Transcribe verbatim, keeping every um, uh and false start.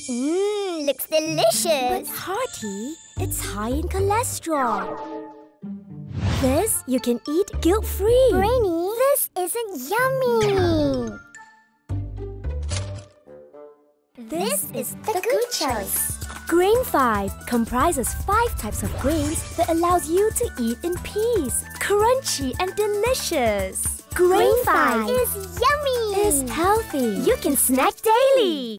Mmm, looks delicious. But hearty, it's high in cholesterol. This you can eat guilt-free. Brainy, this isn't yummy. This is the good choice. Grain five comprises five types of grains that allows you to eat in peace. Crunchy and delicious. Grain five is yummy. is healthy. You can snack daily.